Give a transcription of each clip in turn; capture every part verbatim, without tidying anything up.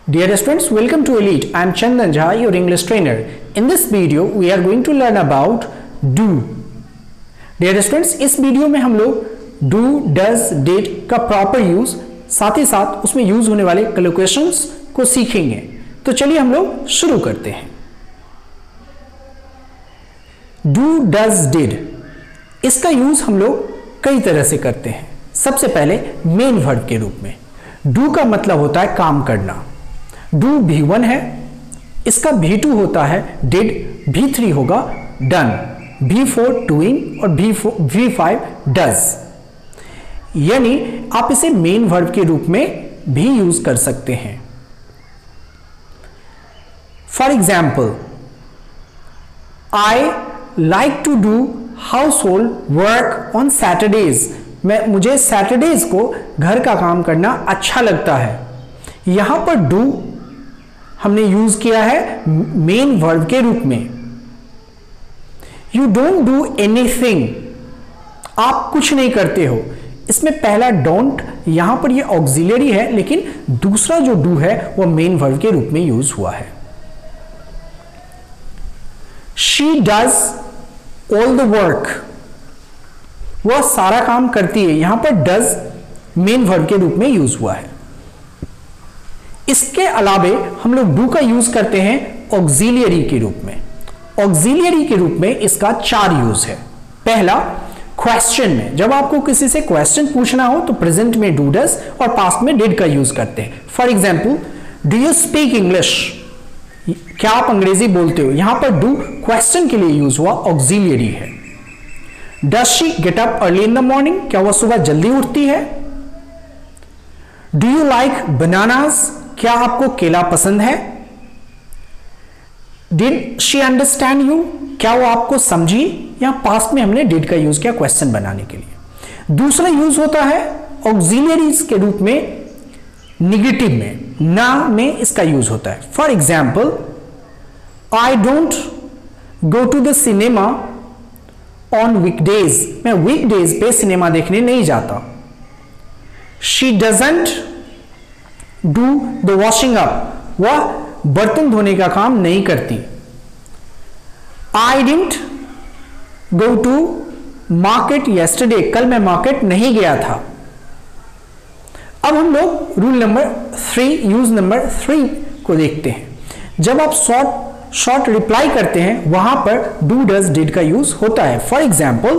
Dear students, welcome to Elite. I am Chandan Jha, your English trainer. In this video, we are going to learn about do. Dear students, इस video में हम लोग do, does, did का proper use, साथ ही साथ उसमें use होने वाले कलोकेशंस को सीखेंगे। तो चलिए हम लोग शुरू करते हैं। do, does, did इसका यूज हम लोग कई तरह से करते हैं। सबसे पहले मेन वर्ब के रूप में। do का मतलब होता है काम करना। do भी वन है, इसका भी टू होता है did, भी थ्री होगा done, भी फोर doing और भी फोर भी फाइव does। यानी आप इसे मेन वर्ब के रूप में भी यूज कर सकते हैं। For example, I like to do household work on Saturdays. मैं मुझे सैटरडेज को घर का काम करना अच्छा लगता है। यहां पर डू हमने यूज किया है मेन वर्ब के रूप में। यू डोंट डू एनीथिंग, आप कुछ नहीं करते हो। इसमें पहला डोंट, यहां पर ये ऑक्सिलरी है, लेकिन दूसरा जो डू है वो मेन वर्ब के रूप में यूज हुआ है। She does all the work, वह सारा काम करती है। यहां पर डज मेन वर्ब के रूप में यूज हुआ है। इसके अलावे हम लोग डू का यूज करते हैं ऑक्सिलियरी के रूप में। ऑक्सिलियरी के रूप में इसका चार यूज है। पहला, क्वेश्चन में, जब आपको किसी से क्वेश्चन पूछना हो तो प्रेजेंट में डू डज और पास्ट में डिड का यूज करते हैं। For example, do you speak English, क्या आप अंग्रेजी बोलते हो। यहां पर डू क्वेश्चन के लिए यूज हुआ, ऑक्सिलियरी है। Does she get up early in the morning, क्या वह सुबह जल्दी उठती है। डू यू लाइक बनानास, क्या आपको केला पसंद है। डिड शी अंडरस्टैंड यू, क्या वो आपको समझी। यहां पास्ट में हमने डिड का यूज किया क्वेश्चन बनाने के लिए। दूसरा यूज होता है ऑक्सिलियरीज के रूप में, निगेटिव में, ना में इसका यूज होता है। For example, I don't go to the cinema on weekdays, मैं वीकडेज पे सिनेमा देखने नहीं जाता। She doesn't do the washing up, वह बर्तन धोने का काम नहीं करती। I didn't go to market yesterday, कल मैं मार्केट नहीं गया था। अब हम लोग rule number three, use number three को देखते हैं। जब आप शॉर्ट शॉर्ट रिप्लाई करते हैं वहां पर डू डज डिड का यूज होता है। For example,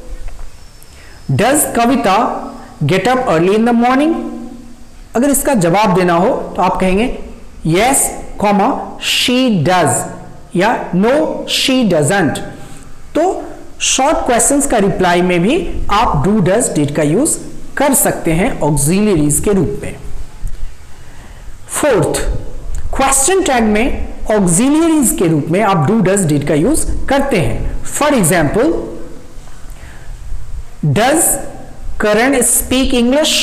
does Kavita get up early in the morning. अगर इसका जवाब देना हो तो आप कहेंगे यस कॉमा शी डज या नो शी डजंट। तो शॉर्ट क्वेश्चंस का रिप्लाई में भी आप डू डज डिड का यूज कर सकते हैं ऑक्सिलियरीज के रूप में। फोर्थ, क्वेश्चन टैग में ऑक्सिलियरीज के रूप में आप डू डज डिड का यूज करते हैं। For example, does Karan speak English,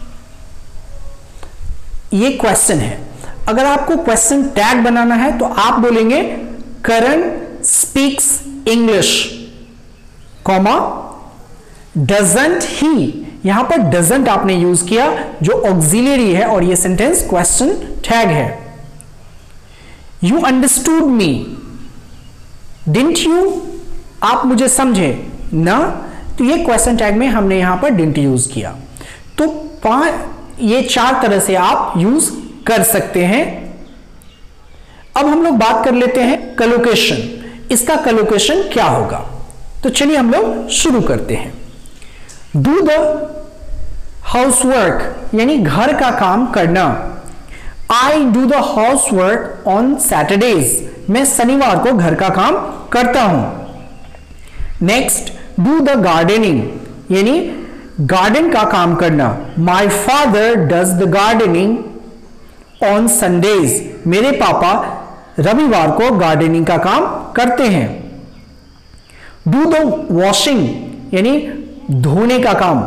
ये क्वेश्चन है। अगर आपको क्वेश्चन टैग बनाना है तो आप बोलेंगे Karan speaks English, comma doesn't he. यहां पर डजंट आपने यूज किया जो ऑक्सिलियरी है और ये सेंटेंस क्वेश्चन टैग है। You understood me, didn't you, आप मुझे समझे ना, तो ये क्वेश्चन टैग में हमने यहां पर डिडंट यूज किया। तो पांच, ये चार तरह से आप यूज कर सकते हैं। अब हम लोग बात कर लेते हैं कलोकेशन। इसका कलोकेशन क्या होगा, तो चलिए हम लोग शुरू करते हैं। डू द हाउस वर्क, यानी घर का काम करना। I do the house work on Saturdays, मैं शनिवार को घर का काम करता हूं। नेक्स्ट, डू द गार्डनिंग, यानी गार्डन का काम करना। My father does the gardening on Sundays, मेरे पापा रविवार को गार्डनिंग का काम करते हैं। डू द वॉशिंग, यानी धोने का काम।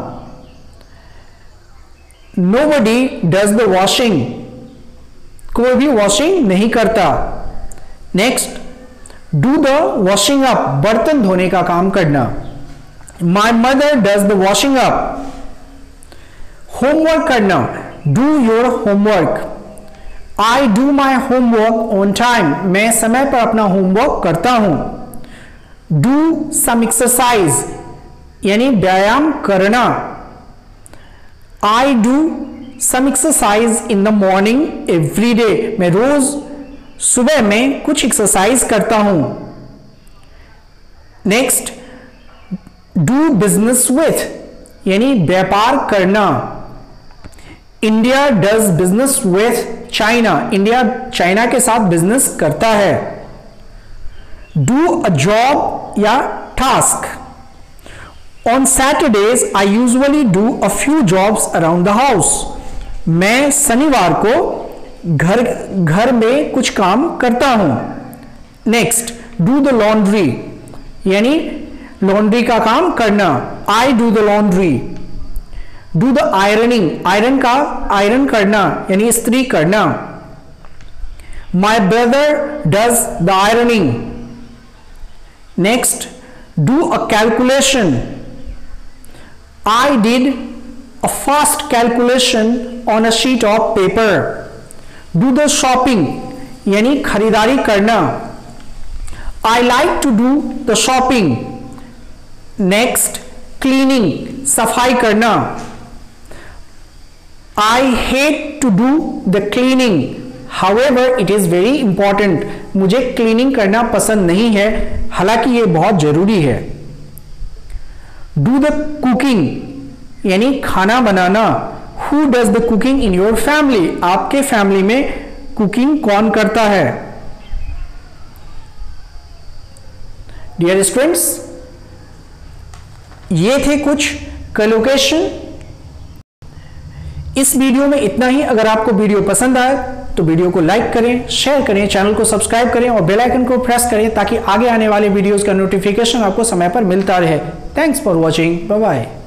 नोबडी डज द वॉशिंग, कोई भी वॉशिंग नहीं करता। Next, do the washing up, बर्तन धोने का काम करना। My mother does the washing up. Homework करना, do your homework. I do my homework on time, मैं समय पर अपना होमवर्क करता हूं। डू सम एक्सरसाइज यानी व्यायाम करना। I do some exercise in the morning every day, मैं रोज सुबह में कुछ एक्सरसाइज करता हूं। नेक्स्ट, डू बिजनेस विथ यानी व्यापार करना। India does business with China, India China के साथ बिजनेस करता है। डू अ जॉब या task. On Saturdays I usually do a few jobs around the house, मैं शनिवार को घर घर में कुछ काम करता हूं। नेक्स्ट, डू द लॉन्ड्री यानी लॉन्ड्री का काम करना। I do the laundry. Do the ironing, iron का आयरन करना यानी इस्त्री करना। My brother does the ironing. Next, do a calculation. I did a fast calculation on a sheet of paper. Do the shopping यानी खरीदारी करना। I like to do the shopping. Next, cleaning सफाई करना। I hate to do the cleaning, however it is very important, मुझे cleaning करना पसंद नहीं है, हालांकि ये बहुत जरूरी है। Do the cooking यानी खाना बनाना। Who does the cooking in your family, आपके फैमिली में कुकिंग कौन करता है? डियर स्टूडेंट्स, ये थे कुछ कोलोकेशन। इस वीडियो में इतना ही। अगर आपको वीडियो पसंद आए तो वीडियो को लाइक करें, शेयर करें, चैनल को सब्सक्राइब करें और बेल आइकन को प्रेस करें ताकि आगे आने वाले वीडियोस का नोटिफिकेशन आपको समय पर मिलता रहे। Thanks for watching, bye bye.